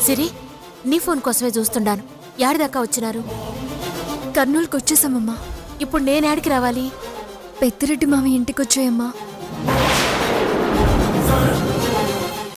సిరి నీ ఫోన్ కోసమే చూస్తుండాను. యాడిదాకా వచ్చినారు? కర్నూలుకి వచ్చేసామమ్మా. ఇప్పుడు నేను యాడికి రావాలి? పెద్దిరెడ్డి మావి ఇంటికి వచ్చాయమ్మా.